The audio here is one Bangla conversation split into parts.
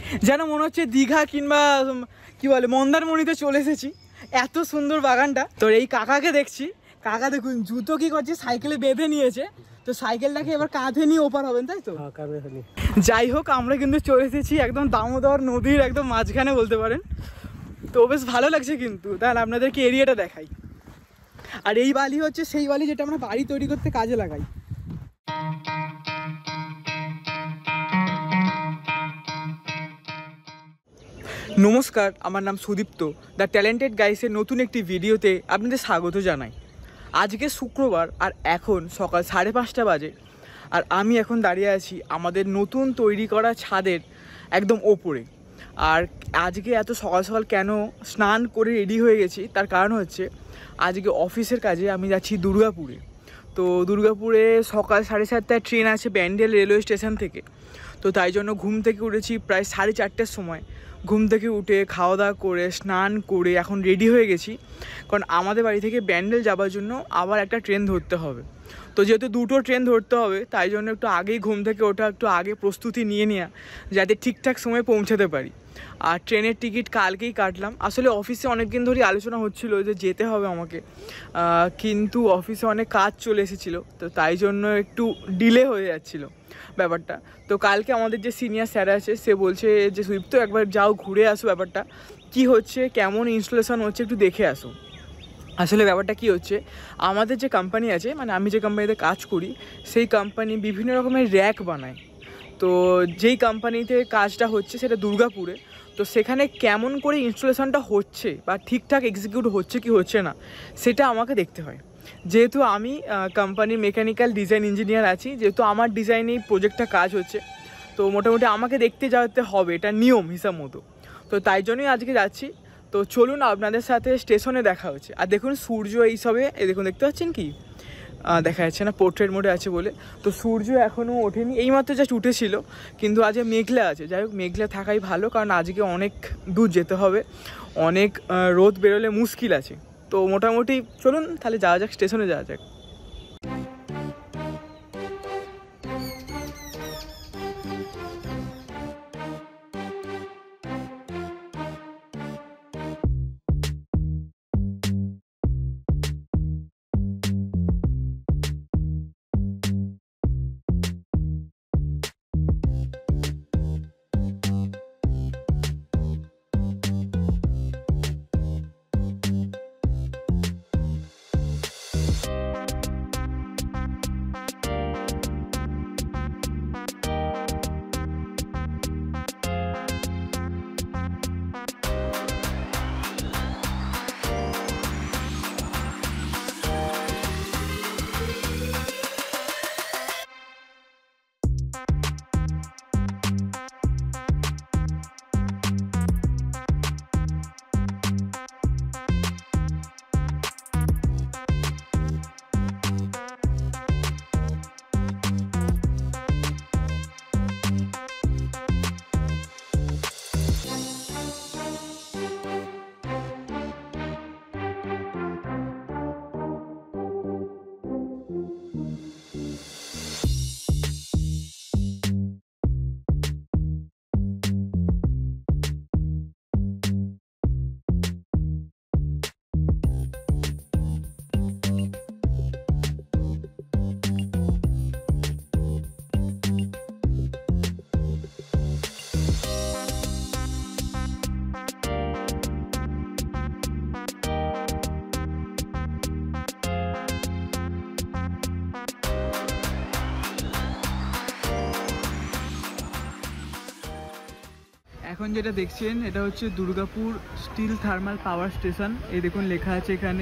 যেন মনে হচ্ছে দীঘা কিংবা কি বলে মন্দারমণিতে চলে এসেছি, এত সুন্দর বাগানটা। তো এই কাকাকে দেখছি, কাকা দেখুন জুতো কি করছে, সাইকেলে বেঁধে নিয়েছে। তো সাইকেলটাকে এবার কাঁধে নিয়ে ওপার হবেন, তাই তো? যাই হোক, আমরা কিন্তু চলে এসেছি একদম দামোদর নদীর একদম মাঝখানে বলতে পারেন। তো বেশ ভালো লাগছে কিন্তু। তাহলে আপনাদেরকে এরিয়াটা দেখাই। আর এই বালি হচ্ছে সেই বালি যেটা আমরা বাড়ি তৈরি করতে কাজে লাগাই। নমস্কার, আমার নাম সুদীপ্ত। দ্য ট্যালেন্টেড গাইসের নতুন একটি ভিডিওতে আপনাদের স্বাগত জানাই। আজকে শুক্রবার আর এখন সকাল 5:30 বাজে। আর আমি এখন দাঁড়িয়ে আছি আমাদের নতুন তৈরি করা ছাদের একদম ওপরে। আর আজকে এত সকাল সকাল কেন স্নান করে রেডি হয়ে গেছি তার কারণ হচ্ছে আজকে অফিসের কাজে আমি যাচ্ছি দুর্গাপুরে। তো দুর্গাপুরে সকাল 7:30টায় ট্রেন আছে ব্যান্ডেল রেলওয়ে স্টেশন থেকে। তো তাই জন্য ঘুম থেকে উঠেছি প্রায় 4:30টার সময়। ঘুম থেকে উঠে খাওয়া দাওয়া করে স্নান করে এখন রেডি হয়ে গেছি, কারণ আমাদের বাড়ি থেকে ব্যান্ডেল যাওয়ার জন্য আবার একটা ট্রেন ধরতে হবে। তো যেহেতু দুটো ট্রেন ধরতে হবে তাই জন্য একটু আগেই ঘুম থেকে ওঠা, একটু আগে প্রস্তুতি নিয়ে নেওয়া যাতে ঠিকঠাক সময়ে পৌঁছাতে পারি। আর ট্রেনের টিকিট কালকেই কাটলাম। আসলে অফিসে অনেক দিন ধরেই আলোচনা হচ্ছিলো যে যেতে হবে আমাকে, কিন্তু অফিসে অনেক কাজ চলে এসেছিলো, তো তাই জন্য একটু ডিলে হয়ে যাচ্ছিলো ব্যাপারটা। তো কালকে আমাদের যে সিনিয়র স্যার আছে সে বলছে যে সুদীপ্ত একবার যাও ঘুরে আসো, ব্যাপারটা কি হচ্ছে, কেমন ইনস্টলেশন হচ্ছে একটু দেখে আসো। আসলে ব্যাপারটা কি হচ্ছে, আমাদের যে কোম্পানি আছে, মানে আমি যে কোম্পানিতে কাজ করি সেই কোম্পানি বিভিন্ন রকমের র্যাক বানায়। তো যেই কোম্পানিতে কাজটা হচ্ছে সেটা দুর্গাপুরে। তো সেখানে কেমন করে ইনস্টলেশনটা হচ্ছে বা ঠিকঠাক এক্সিকিউট হচ্ছে কি হচ্ছে না সেটা আমাকে দেখতে হয়। যেহেতু আমি কোম্পানির মেকানিক্যাল ডিজাইন ইঞ্জিনিয়ার আছি, যেহেতু আমার ডিজাইনেই প্রজেক্টটা কাজ হচ্ছে, তো মোটামুটি আমাকে দেখতে যেতে হবে, এটা নিয়ম হিসাব মতো। তো তাই জন্যই আজকে যাচ্ছি। তো চলুন আপনাদের সাথে স্টেশনে দেখা হচ্ছে। আর দেখুন সূর্য এইসবে, এই দেখুন দেখতে পাচ্ছেন কি দেখা যাচ্ছে না, পোর্ট্রেট মোডে আছে বলে। তো সূর্য এখনও ওঠেনি, এইমাত্র জাস্ট উঠেছিল, কিন্তু আজকে মেঘলা আছে। যাই হোক, মেঘলা থাকাই ভালো, কারণ আজকে অনেক দূর যেতে হবে, অনেক রোদ বেরোলে মুশকিল আছে। তো মোটামুটি চলুন তাহলে যাওয়া যাক, স্টেশনে যাওয়া যাক। এখন যেটা দেখছেন এটা হচ্ছে Durgapur steel thermal power station. এই দেখুন লেখা আছে এখানে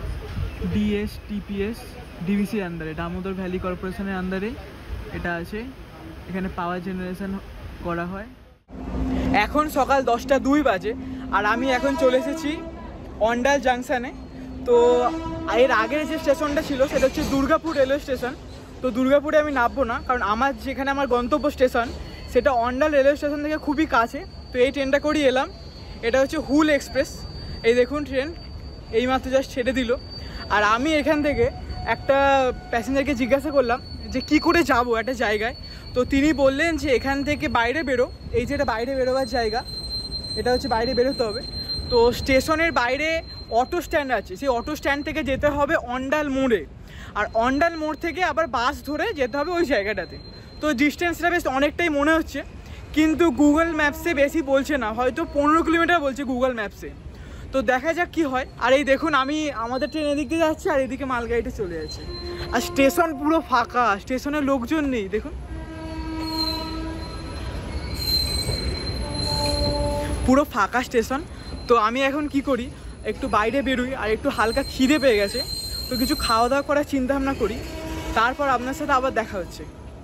DSTPS ডিভিসির আন্ডারে, দামোদর ভ্যালি কর্পোরেশনের আন্ডারে এটা আছে। এখানে পাওয়ার জেনারেশন করা হয়। এখন সকাল 10:02 বাজে আর আমি এখন চলে এসেছি অন্ডাল জাংশনে। তো এর আগের যে স্টেশনটা ছিল সেটা হচ্ছে দুর্গাপুর রেলওয়ে স্টেশন। তো দুর্গাপুরে আমি নামবো না, কারণ আমার যেখানে আমার গন্তব্য স্টেশন সেটা অন্ডাল রেলওয়ে স্টেশন থেকে খুবই কাছে। তো এই ট্রেনটা করেই এলাম। এটা হচ্ছে হুল এক্সপ্রেস। এই দেখুন ট্রেন এইমাত্র জাস্ট ছেড়ে দিল। আর আমি এখান থেকে একটা প্যাসেঞ্জারকে জিজ্ঞাসা করলাম যে কি করে যাব একটা জায়গায়। তো তিনি বললেন যে এখান থেকে বাইরে বেরো, এই যে এটা বাইরে বেরোবার জায়গা, এটা হচ্ছে বাইরে বেরোতে হবে। তো স্টেশনের বাইরে অটো স্ট্যান্ড আছে, সেই অটো স্ট্যান্ড থেকে যেতে হবে অন্ডাল মোড়ে, আর অন্ডাল মোড় থেকে আবার বাস ধরে যেতে হবে ওই জায়গাটাতে। তো ডিস্টেন্সটা বেশ অনেকটাই মনে হচ্ছে, কিন্তু গুগল ম্যাপসে বেশি বলছে না, হয়তো 15 কিলোমিটার বলছে গুগল ম্যাপসে। তো দেখা যাক কি হয়। আর এই দেখুন আমি আমাদের ট্রেন এদিক দিয়ে যাচ্ছি আর এদিকে মালগাড়িটা চলে যাচ্ছে, আর স্টেশন পুরো ফাঁকা, স্টেশনে লোকজন নেই, দেখুন পুরো ফাঁকা স্টেশন। তো আমি এখন কি করি, একটু বাইরে বেরোই, আর একটু হালকা খিদে পেয়ে গেছে, তো কিছু খাওয়া দাওয়া করার চিন্তা ভাবনা করি, তারপর আপনার সাথে আবার দেখা হচ্ছে।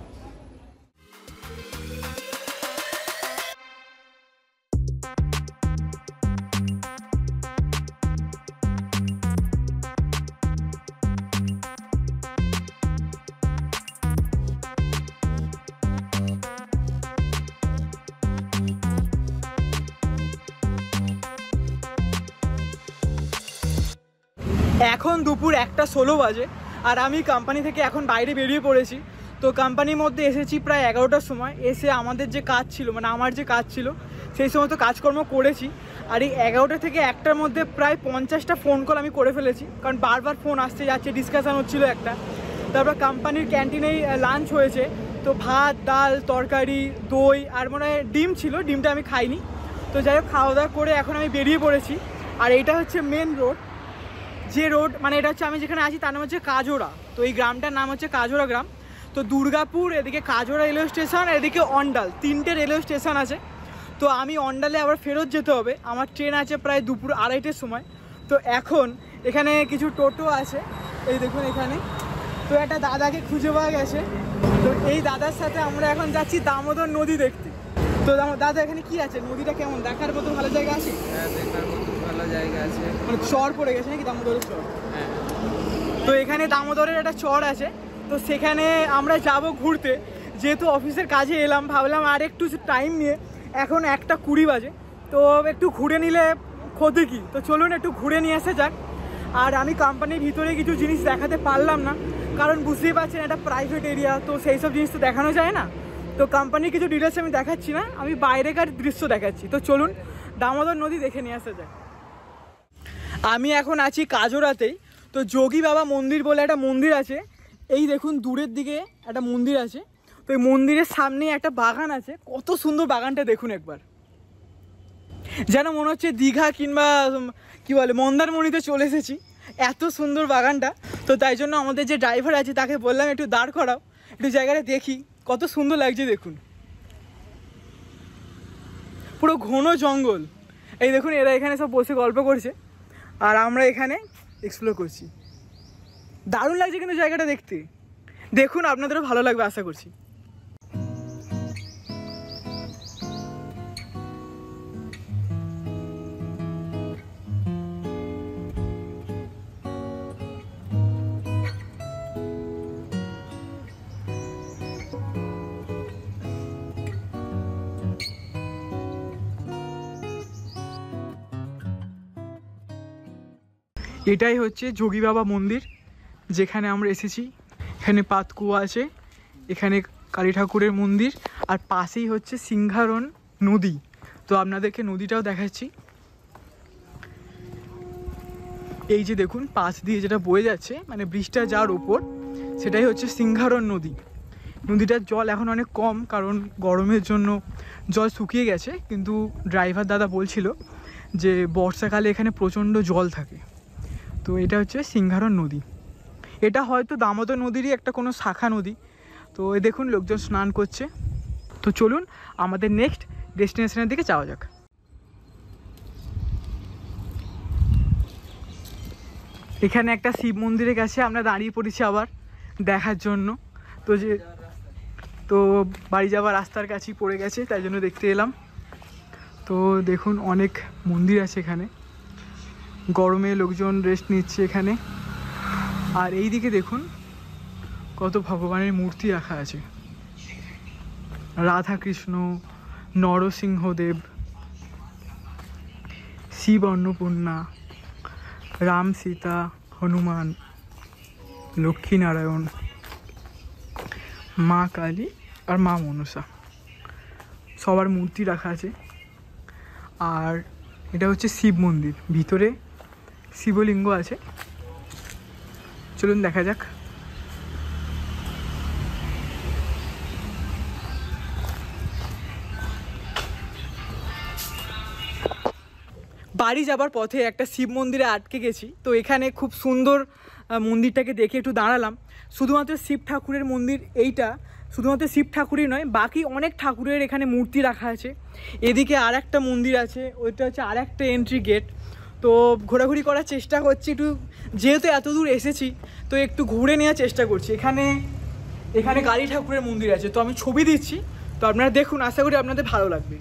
এখন দুপুর 1:16 বাজে, আর আমি কোম্পানি থেকে এখন বাইরে বেরিয়ে পড়েছি। তো কোম্পানির মধ্যে এসেছি প্রায় 11টার সময়। এসে আমাদের যে কাজ ছিল, মানে আমার যে কাজ ছিল সেই সমস্ত কাজকর্ম করেছি। আর এই 11টা থেকে 1টার মধ্যে প্রায় 50টা ফোন কল আমি করে ফেলেছি, কারণ বারবার ফোন আসতে যাচ্ছে, ডিসকাশান হচ্ছিল একটা। তারপর কোম্পানির ক্যান্টিনেই লাঞ্চ হয়েছে, তো ভাত, ডাল, তরকারি, দই আর মনে হয় ডিম ছিল, ডিমটা আমি খাইনি। তো যাই হোক, খাওয়া দাওয়া করে এখন আমি বেরিয়ে পড়েছি। আর এইটা হচ্ছে মেন রোড, যে রোড মানে এটা হচ্ছে আমি যেখানে আছি তার নাম হচ্ছে কাজোড়া। তো এই গ্রামটার নাম হচ্ছে কাজোড়া গ্রাম। তো দুর্গাপুর, এদিকে কাজোড়া রেলওয়ে স্টেশন, এদিকে অন্ডাল, 3টে রেলওয়ে স্টেশন আছে। তো আমি অন্ডালে আবার ফেরত যেতে হবে, আমার ট্রেন আছে প্রায় দুপুর 2:30টার সময়। তো এখন এখানে কিছু টোটো আছে, এই দেখুন এখানে। তো একটা দাদাকে খুঁজে পাওয়া গেছে, তো এই দাদার সাথে আমরা এখন যাচ্ছি দামোদর নদী দেখতে। তো দাদা এখানে কি আছে, নদীটা কেমন, দেখার মতো ভালো জায়গা আছে? হ্যাঁ, দেখার মতো ভালো জায়গা আছে, মানে চর পড়ে গেছে নাকি, দামোদরের চর? হ্যাঁ। তো এখানে দামোদরের একটা চর আছে, তো সেখানে আমরা যাব ঘুরতে। যেহেতু অফিসের কাজে এলাম, ভাবলাম আর একটু টাইম নিয়ে, এখন 1:20 বাজে, তো একটু ঘুরে নিলে ক্ষতি কি, তো চলুন একটু ঘুরে নিয়ে আসা যাক। আর আমি কোম্পানির ভিতরে কিছু জিনিস দেখাতে পারলাম না, কারণ বুঝতেই পারছেন এটা প্রাইভেট এরিয়া, তো সেই সব জিনিস তো দেখানো যায় না। তো কোম্পানির কিছু ডিটেলস আমি দেখাচ্ছি না, আমি বাইরেকার দৃশ্য দেখাচ্ছি। তো চলুন দামোদর নদী দেখে নিয়ে আসা যাক। আমি এখন আছি কাজোড়াতেই। তো যোগী বাবা মন্দির বলে একটা মন্দির আছে, এই দেখুন দূরের দিকে একটা মন্দির আছে। তো এই মন্দিরের সামনেই একটা বাগান আছে, কত সুন্দর বাগানটা দেখুন একবার, যেন মনে হচ্ছে দীঘা কিংবা কি বলে মন্দারমণিতে চলে এসেছি, এত সুন্দর বাগানটা। তো তাই জন্য আমাদের যে ড্রাইভার আছে তাকে বললাম একটু দাঁড় করাও, একটু জায়গাটা দেখি, কত সুন্দর লাগছে দেখুন, পুরো ঘন জঙ্গল। এই দেখুন এরা এখানে সব বসে গল্প করছে, আর আমরা এখানে এক্সপ্লোর করছি। দারুণ লাগছে কিন্তু জায়গাটা দেখতে, দেখুন আপনাদেরও ভালো লাগবে আশা করছি। এটাই হচ্ছে যোগী বাবা মন্দির, যেখানে আমরা এসেছি। এখানে পাতকুয়া আছে, এখানে কালী ঠাকুরের মন্দির, আর পাশেই হচ্ছে সিংহারন নদী। তো আপনাদেরকে নদীটাও দেখাচ্ছি, এই যে দেখুন পাশ দিয়ে যেটা বয়ে যাচ্ছে, মানে ব্রিজটা যার উপর, সেটাই হচ্ছে সিংহারন নদী। নদীটার জল এখন অনেক কম, কারণ গরমের জন্য জল শুকিয়ে গেছে, কিন্তু ড্রাইভার দাদা বলছিল যে বর্ষাকালে এখানে প্রচণ্ড জল থাকে। তো এটা হচ্ছে সিংহারন নদী, এটা হয়তো দামোদর নদীরই একটা কোনো শাখা নদী। তো এই দেখুন লোকজন স্নান করছে। তো চলুন আমাদের নেক্সট ডেস্টিনেশনের দিকে যাওয়া যাক। এখানে একটা শিব মন্দিরের কাছে আমরা দাঁড়িয়ে পড়েছি আবার দেখার জন্য। তো বাড়ি যাওয়ার রাস্তার কাছেই পড়ে গেছে, তাই জন্য দেখতে এলাম। তো দেখুন অনেক মন্দির আছে এখানে, গরমে লোকজন রেস্ট নিচ্ছে এখানে। আর এই দিকে দেখুন কত ভগবানের মূর্তি রাখা আছে, রাধা কৃষ্ণ, নরসিংহদেব, শিব অন্নপূর্ণা, রাম সীতা, হনুমান, লক্ষ্মীনারায়ণ, মা কালী, আর মা মনসা সবার মূর্তি রাখা আছে। আর এটা হচ্ছে শিব মন্দির, ভিতরে শিবলিঙ্গ আছে। চলুন দেখা যাক। বাড়ি যাবার পথে একটা শিব মন্দিরে আটকে গেছি, তো এখানে খুব সুন্দর মন্দিরটাকে দেখে একটু দাঁড়ালাম। শুধুমাত্র শিব ঠাকুরের মন্দির এইটা, শুধুমাত্র শিব ঠাকুরই নয়, বাকি অনেক ঠাকুরের এখানে মূর্তি রাখা আছে। এদিকে আর একটা মন্দির আছে, ওইটা হচ্ছে আর একটা এন্ট্রি গেট। তো ঘোরাঘুরি করার চেষ্টা করছি একটু, যেহেতু এত দূর এসেছি তো একটু ঘুরে নেওয়ার চেষ্টা করছি। এখানে কালী ঠাকুরের মন্দির আছে, তো আমি ছবি দিচ্ছি, তো আপনারা দেখুন, আশা করি আপনাদের ভালো লাগবে।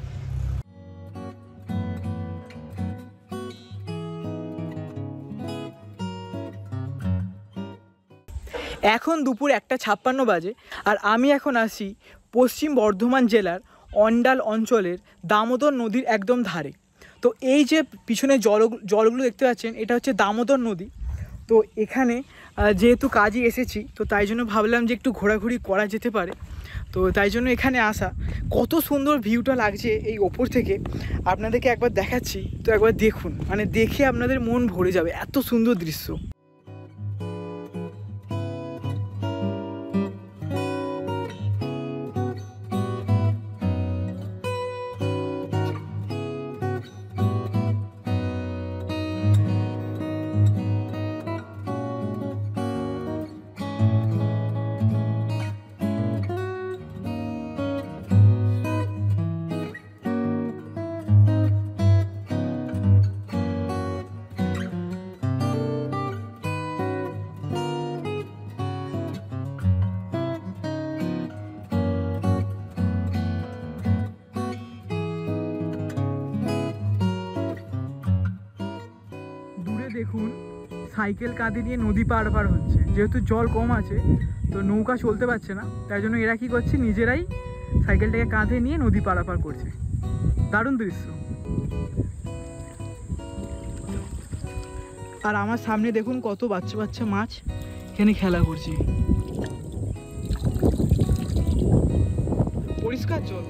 এখন দুপুর 1:56 বাজে, আর আমি এখন আসি পশ্চিম বর্ধমান জেলার অন্ডাল অঞ্চলের দামোদর নদীর একদম ধারে। তো এই যে পিছনে জলগুলো দেখতে পাচ্ছেন, এটা হচ্ছে দামোদর নদী। তো এখানে যেহেতু কাজে এসেছি, তো তাই জন্য ভাবলাম যে একটু ঘোরাঘুরি করা যেতে পারে, তো তাই জন্য এখানে আসা। কত সুন্দর ভিউটা লাগছে এই ওপর থেকে, আপনাদেরকে একবার দেখাচ্ছি, তো একবার দেখুন, মানে দেখে আপনাদের মন ভরে যাবে, এত সুন্দর দৃশ্য। দেখুন সাইকেল কাঁধে নিয়ে নদী পার হচ্ছে, যেহেতু জল কম আছে তো নৌকা চলতে পারছে না, তাই জন্য এরা কি করছে, নিজেরাই সাইকেলটাকে কাঁধে নিয়ে নদী পারাপার করছে। দারুণ দৃশ্য। আর আমার সামনে দেখুন কত বাচ্চা বাচ্চা মাছ এখানে খেলা করছে, পরিষ্কার জল।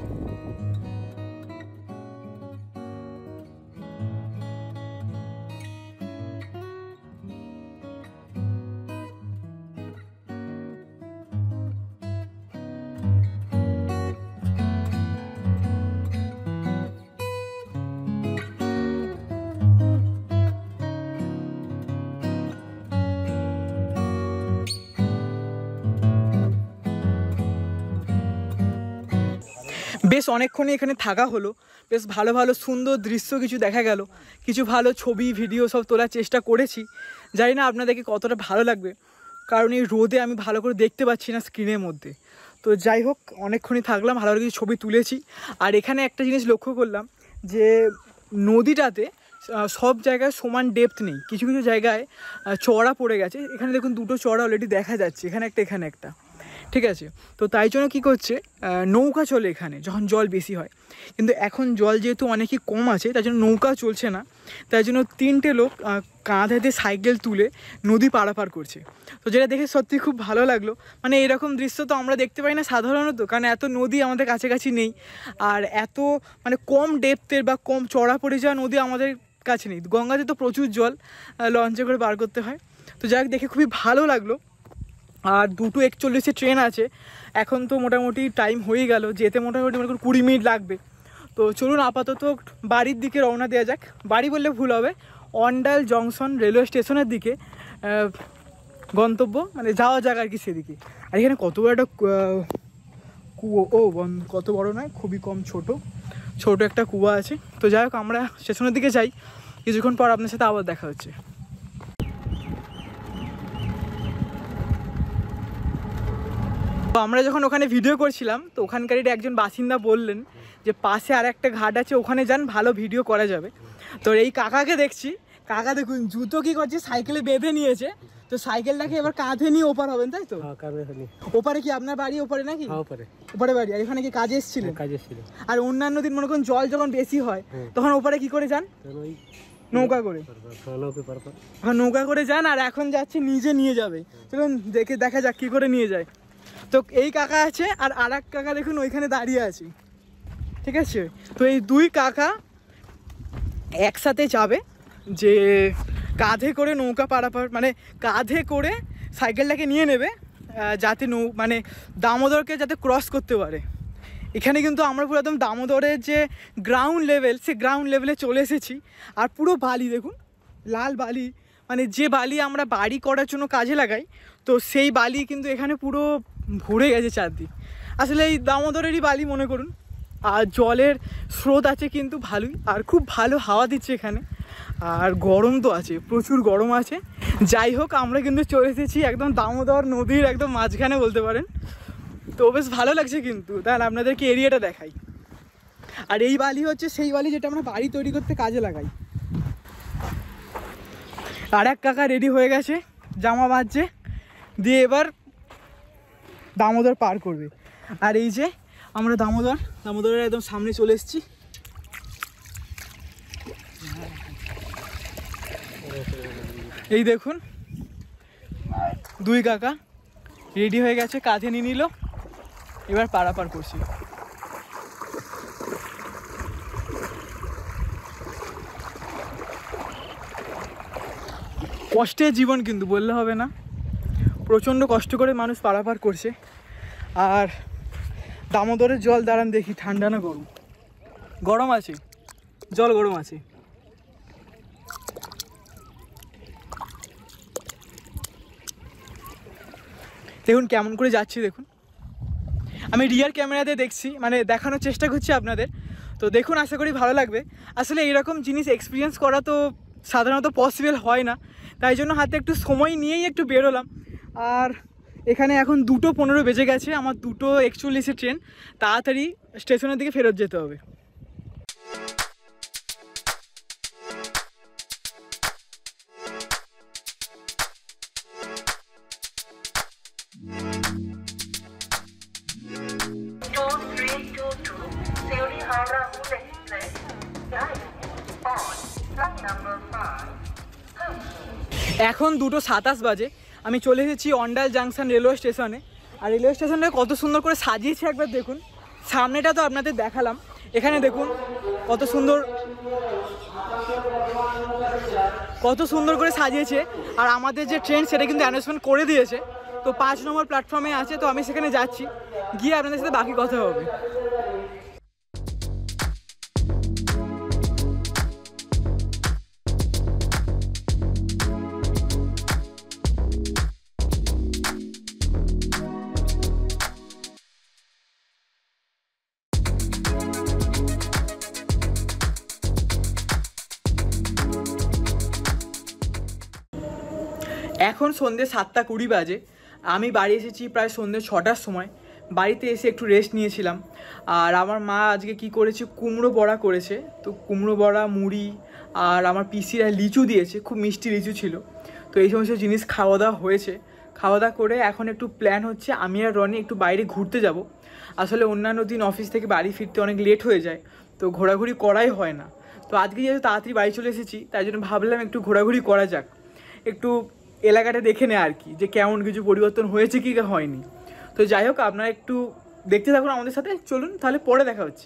বেশ অনেকক্ষণই এখানে থাকা হলো, বেশ ভালো ভালো সুন্দর দৃশ্য কিছু দেখা গেল, কিছু ভালো ছবি ভিডিও সব তোলার চেষ্টা করেছি। জানি না আপনাদেরকে কতটা ভালো লাগবে, কারণ এই রোদে আমি ভালো করে দেখতে পাচ্ছি না স্ক্রিনের মধ্যে। তো যাই হোক, অনেকক্ষণই থাকলাম, ভালো করে কিছু ছবি তুলেছি। আর এখানে একটা জিনিস লক্ষ্য করলাম যে নদীটাতে সব জায়গায় সমান ডেপথ নেই, কিছু কিছু জায়গায় চড়া পড়ে গেছে। এখানে দেখুন দুটো চড়া অলরেডি দেখা যাচ্ছে, এখানে একটা, ঠিক আছে। তো তাই জন্য কী করছে, নৌকা চলে এখানে যখন জল বেশি হয়, কিন্তু এখন জল যেহেতু অনেকই কম আছে তাই জন্য নৌকা চলছে না, তাই জন্য 3টে লোক কাঁধেতে সাইকেল তুলে নদী পারাপার করছে। তো যেটা দেখে সত্যি খুব ভালো লাগলো। মানে এরকম দৃশ্য তো আমরা দেখতে পাই না সাধারণত, কারণ এত নদী আমাদের কাছাকাছি নেই, আর এত মানে কম ডেপথের বা কম চড়া পড়ে যাওয়া নদী আমাদের কাছে নেই। গঙ্গাতে তো প্রচুর জল, লঞ্চে করে পার করতে হয়। তো যাই হোক, দেখে খুবই ভালো লাগলো। আর 2:41 ট্রেন আছে, এখন তো মোটামুটি টাইম হয়ে গেল, যেতে মোটামুটি 20 মিনিট লাগবে। তো চলুন আপাতত বাড়ির দিকে রওনা দেওয়া যাক। বাড়ি বললে ভুল হবে, অন্ডাল জংশন রেলওয়ে স্টেশনের দিকে গন্তব্য, মানে যাওয়া যাক আর কি সেদিকে। আর এখানে কত বড় একটা কুয়ো, কত বড় নয়, খুবই কম, ছোট একটা কুয়া আছে। তো যাই হোক, আমরা স্টেশনের দিকে যাই, কিছুক্ষণ পর আপনার সাথে আবার দেখা হচ্ছে। তো আমরা যখন ওখানে ভিডিও করছিলাম, তো ওখানকারই একজন বাসিন্দা বললেন যে পাশে আর একটা ঘাট আছে, ওখানে যান, ভালো ভিডিও করা যাবে। তো এই কাকাকে দেখছি, কাকা দেখুন জুতো কি করছে, সাইকেলে বেঁধে নিয়েছে। তো সাইকেলটাকে এবার কাঁধে নিয়ে ওপার হবেন, তাই তো? ওপারে কি আপনার বাড়ি ওপারে নাকি? ওপারে বাড়ি। আর এখানে কি কাজে এসেছিলেন? আর অন্যান্য দিন মনে করুন জল যখন বেশি হয় তখন ওপারে কি করে যান? নৌকা করে। নৌকা করে যান, আর এখন যাচ্ছে নিজে নিয়ে যাবে। চলুন দেখা যাক কি করে নিয়ে যায়। তো এই কাকা আছে আর এক কাকা দেখুন ওইখানে দাঁড়িয়ে আছে, ঠিক আছে। তো এই দুই কাকা একসাথে যাবে, যে কাঁধে করে নৌকা পারাপার, মানে কাঁধে করে সাইকেলটাকে নিয়ে নেবে, যাতে মানে দামোদরকে যাতে ক্রস করতে পারে। এখানে কিন্তু আমরা পুরো একদম দামোদরের যে গ্রাউন্ড লেভেল, সে গ্রাউন্ড লেভেলে চলে এসেছি। আর পুরো বালি দেখুন, লাল বালি, মানে যে বালি আমরা বাড়ি করার জন্য কাজে লাগাই, তো সেই বালি কিন্তু এখানে পুরো ভরে গেছে চারদিক। আসলে এই দামোদরেরই বালি মনে করুন। আর জলের স্রোত আছে কিন্তু ভালোই, আর খুব ভালো হাওয়া দিচ্ছে এখানে। আর গরম তো আছে, প্রচুর গরম আছে। যাই হোক, আমরা কিন্তু চলে এসেছি একদম দামোদর নদীর একদম মাঝখানে বলতে পারেন। তো বেশ ভালো লাগছে কিন্তু। তাহলে আপনাদেরকে এরিয়াটা দেখাই। আর এই বালি হচ্ছে সেই বালি যেটা আমরা বাড়ি তৈরি করতে কাজে লাগাই। আর এক কাকা রেডি হয়ে গেছে, জামা বাঁধছে, দিয়ে এবার দামোদর পার করবে। আর এই যে আমরা দামোদরের একদম সামনে চলে এসেছি। এই দেখুন দুই কাকা রেডি হয়ে গেছে, কাঁধে নিয়ে নিল, এবার পারাপার করছি। কষ্টের জীবন কিন্তু বললে হবে না, প্রচণ্ড কষ্ট করে মানুষ পারাপার করছে। আর দামোদরের জল দাঁড়ান দেখি ঠান্ডা না গরম? গরম আছে, জল গরম আছে। দেখুন কেমন করে যাচ্ছি, দেখুন আমি রিয়ার ক্যামেরাতে দেখছি, মানে দেখানোর চেষ্টা করছি আপনাদের। তো দেখুন, আশা করি ভালো লাগবে। আসলে এইরকম জিনিস এক্সপিরিয়েন্স করা তো সাধারণত পসিবল হয় না, তাই জন্য হাতে একটু সময় নিয়েই একটু বেরোলাম। আর এখানে এখন 2:15 বেজে গেছে, আমার 2:41 ট্রেন, তাড়াতাড়ি স্টেশনের দিকে ফেরত যেতে হবে। এখন 2:27 বাজে, আমি চলে এসেছি অন্ডাল জাংশন রেলওয়ে স্টেশনে। আর রেলওয়ে স্টেশনটা কত সুন্দর করে সাজিয়েছে একবার দেখুন। সামনেটা তো আপনাদের দেখালাম, এখানে দেখুন কত সুন্দর করে সাজিয়েছে। আর আমাদের যে ট্রেন সেটা কিন্তু অ্যানাউন্সমেন্ট করে দিয়েছে, তো 5 নম্বর প্ল্যাটফর্মে আছে। তো আমি সেখানে যাচ্ছি, গিয়ে আপনাদের সাথে বাকি কথা হবে। এখন সন্ধ্যে 7:20 বাজে, আমি বাড়ি এসেছি প্রায় সন্ধ্যে 6টার সময়। বাড়িতে এসে একটু রেস্ট নিয়েছিলাম। আর আমার মা আজকে কি করেছে, কুমড়ো বড়া করেছে। তো কুমড়ো বড়া, মুড়ি, আর আমার পিসিরা লিচু দিয়েছে, খুব মিষ্টি লিচু ছিল। তো এই সমস্ত জিনিস খাওয়া দাওয়া হয়েছে। খাওয়া দাওয়া করে এখন একটু প্ল্যান হচ্ছে আমি আর রনি একটু বাইরে ঘুরতে যাব। আসলে অন্যান্য দিন অফিস থেকে বাড়ি ফিরতে অনেক লেট হয়ে যায়, তো ঘোরাঘুরি করাই হয় না। তো আজকে যেহেতু তাড়াতাড়ি বাড়ি চলে এসেছি, তাই জন্য ভাবলাম একটু ঘোরাঘুরি করা যাক, একটু এলাকাটা দেখে নেয় আর কি, যে কেমন কিছু পরিবর্তন হয়েছে কি হয়নি। তো যাই হোক, আপনারা একটু দেখতে থাকুন আমাদের সাথে, চলুন তাহলে পরে দেখা হচ্ছে।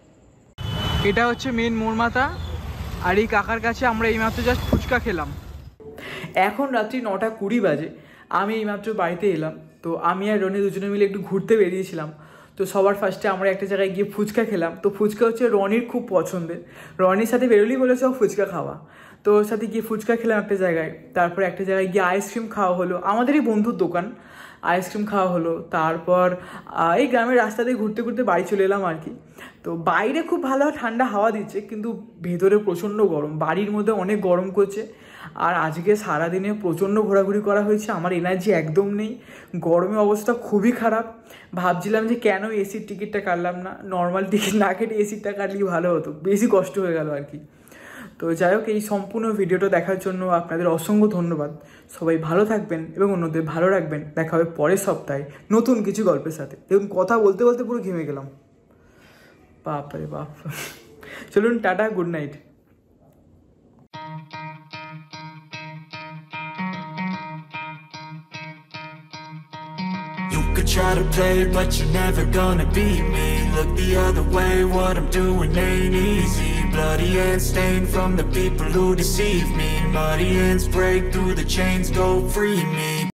এটা হচ্ছে মেন মোড়মাথা, আর এই কাকার কাছে আমরা এইমাত্র জাস্ট ফুচকা খেলাম। এখন রাত্রি 9:20 বাজে, আমি এইমাত্র বাড়িতে এলাম। তো আমি আর রনি দুজনে মিলে একটু ঘুরতে বেরিয়েছিলাম। তো সবার ফার্স্টে আমরা একটা জায়গায় গিয়ে ফুচকা খেলাম। তো ফুচকা হচ্ছে রনির খুব পছন্দের, রনির সাথে বেরোলেই বলেছে ও ফুচকা খাওয়া। তো ওর সাথে গিয়ে ফুচকা খেলাম একটা জায়গায়। তারপর একটা জায়গায় গিয়ে আইসক্রিম খাওয়া হলো, আমাদেরই বন্ধুর দোকান, আইসক্রিম খাওয়া হলো। তারপর এই গ্রামের রাস্তা দিয়ে ঘুরতে ঘুরতে বাড়ি চলে এলাম আর কি। তো বাইরে খুব ভালো ঠান্ডা হাওয়া দিচ্ছে, কিন্তু ভেতরে প্রচণ্ড গরম, বাড়ির মধ্যে অনেক গরম করছে। আর আজকে সারাদিনে প্রচণ্ড ঘোরাঘুরি করা হয়েছে, আমার এনার্জি একদম নেই, গরমে অবস্থা খুবই খারাপ। ভাবছিলাম যে কেন এসির টিকিটটা কাটলাম না, নর্মাল টিকিট না কেটে এসিটা কাটলেই ভালো হতো, বেশি কষ্ট হয়ে গেল আর কি। তো যাই হোক, এই সম্পূর্ণ ভিডিওটা দেখার জন্য আপনাদের অসংখ্য ধন্যবাদ। সবাই ভালো থাকবেন এবং অন্যদের ভালো রাখবেন। দেখা হবে পরের সপ্তাহে নতুন কিছু গল্পের সাথে। দেখুন কথা বলতে বলতে পুরো ঘেমে গেলাম, বাপ রে বাপ। চলুন, tata, good night. You could try to play, but you're never gonna beat me. Look the other way, what I'm doing ain't easy. Bloody hands stained from the people who deceive me. Muddy hands break through the chains, go free me.